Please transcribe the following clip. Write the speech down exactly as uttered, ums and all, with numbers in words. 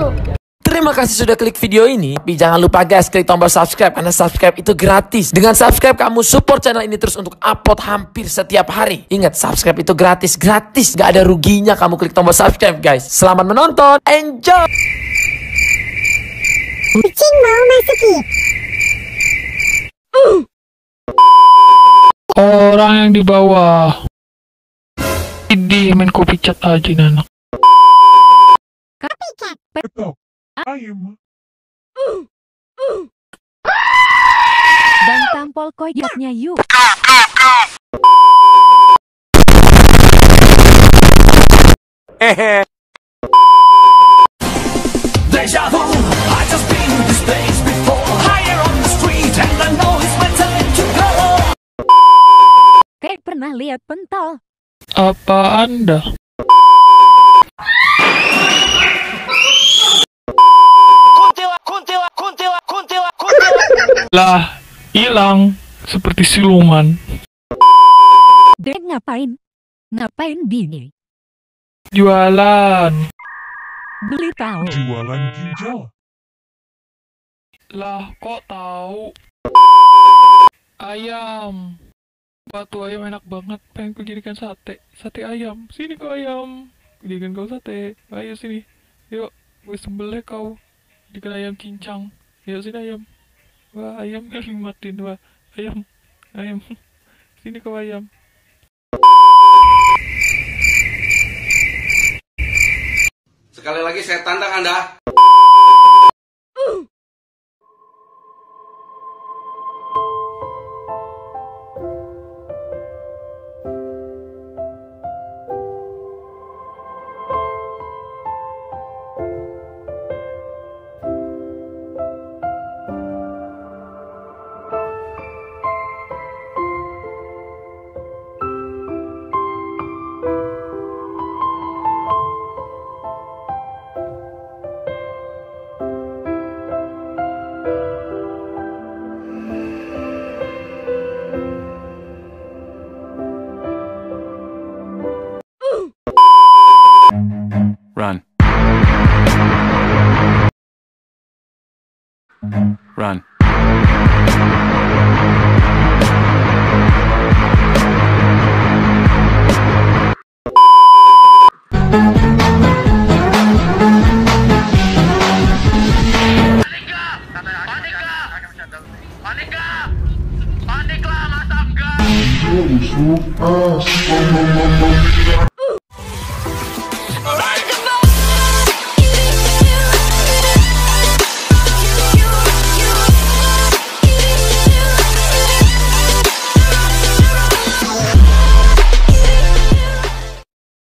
Terima kasih sudah klik video ini. Tapi jangan lupa guys, klik tombol subscribe karena subscribe itu gratis. Dengan subscribe kamu support channel ini terus untuk upload hampir setiap hari. Ingat, subscribe itu gratis, gratis. Gak ada ruginya kamu klik tombol subscribe guys. Selamat menonton, enjoy. Kucing mau masuk ya? Orang yang di bawah. Ini main kopi cat aja anak. Kopi cat. Betul. Ayam. Dan tampol koyotnya yuk. Hehe. Deja vu, I just been to this place before. Higher on the street and I know it's my time to go. Kayak pernah lihat pentol. Apa Anda? Kuntila, kuntila, kuntila, kuntila, kuntila. Lah, hilang seperti siluman. Dek ngapain? Ngapain bini? Jualan. Beli tahu. Jualan ginjal. Lah, kok tahu? Ayam. Batu ayam enak banget. Pengen ku jadikan sate. Sate ayam. Sini kau ayam. Ku jadikan kau sate. Ayo sini. Yuk, gue sembelih kau. Jadikan ayam cincang. Yuk sini ayam. Wah, ayam yang nikmatin. Wah, ayam. Ayam. Sini kau ayam. Sekali lagi saya tantang Anda. Run. Run. Panik lah, masa enggak?